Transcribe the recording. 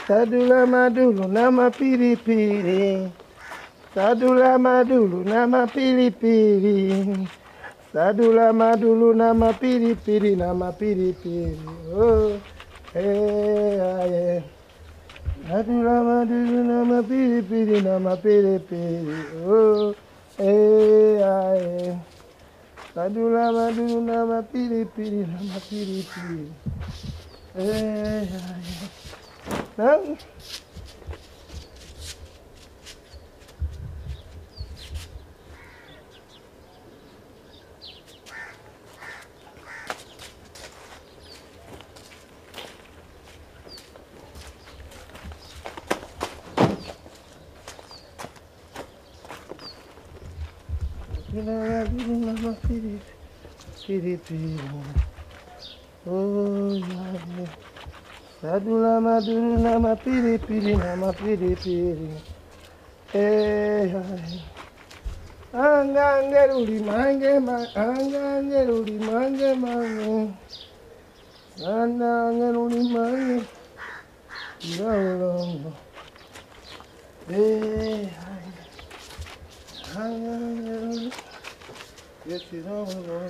Sadula madulu nama pilipili. Sadula madulu nama pilipili. Sadula madulu nama pilipili, nama pilipili. Oh, hey, yeah. Sadula madulu nama pilipili, nama pilipili. Oh, hey, yeah. Sadula madulu nama pilipili, nama pilipili. Hey, yeah. Nah. Nama pilipili. Oh, yeah. Sadula madulu nama pilipili, nama pilipili. Eh, angangeruli mange mange, angangeruli mange mange, angangeruli mange, yolongo. Eh, angangeruli, yolongo.